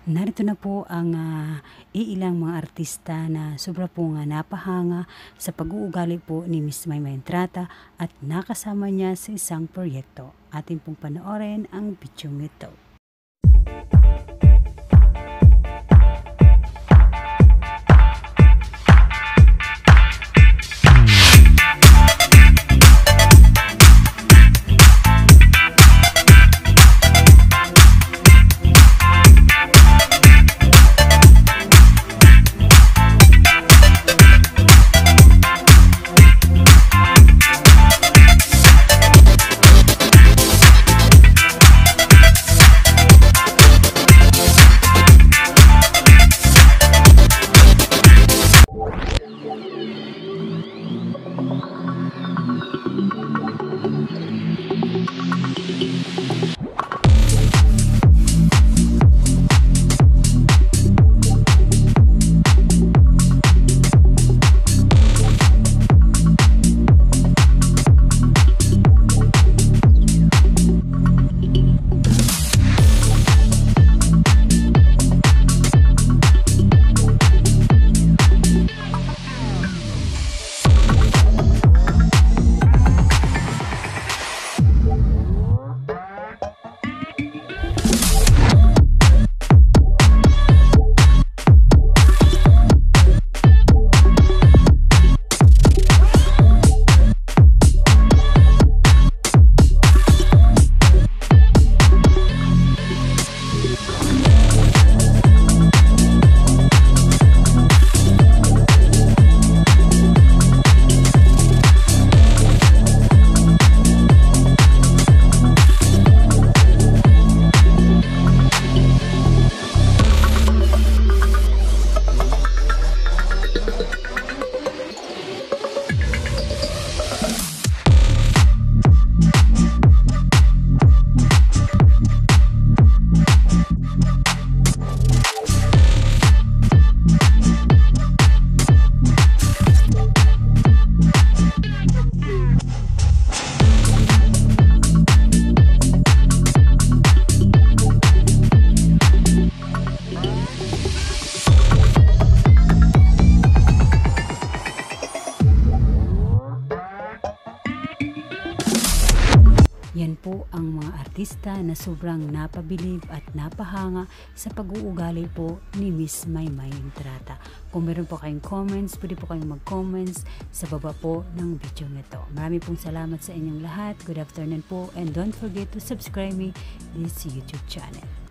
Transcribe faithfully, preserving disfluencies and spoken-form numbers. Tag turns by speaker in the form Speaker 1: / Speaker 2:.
Speaker 1: Narito na po ang uh, iilang mga artista na sobra po nga napahanga sa pag-uugali po ni Miss MAYMAY at nakasama niya sa isang proyekto. Atin pong panoorin ang video nito. Yan po ang mga artista na sobrang napabilib at napahanga sa pag-uugali po ni Miss MAYMAY. Kung meron po kayong comments, pwede po kayong mag-comments sa baba po ng video nito. Marami pong salamat sa inyong lahat. Good afternoon po and don't forget to subscribe me this YouTube channel.